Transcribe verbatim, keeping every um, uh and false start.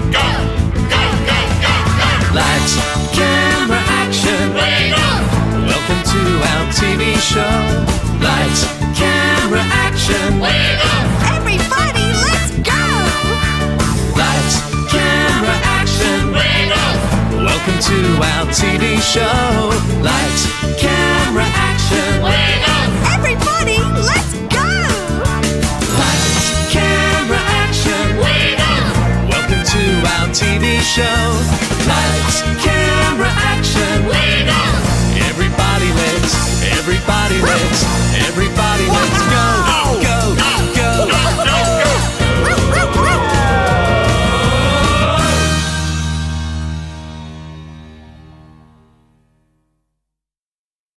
Go, go, go, go, go. Lights, camera, action. Welcome to our T V show. Lights, camera, action. Everybody, let's go! Lights, camera, action. Welcome to our T V show. Lights, camera, action. Everybody, let's go! Lights, camera, action. Welcome to our T V show.